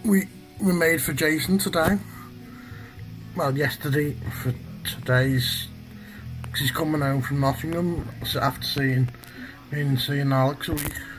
we made for Jason today. Well, yesterday for today's, because he's coming home from Nottingham after seeing Alex a week.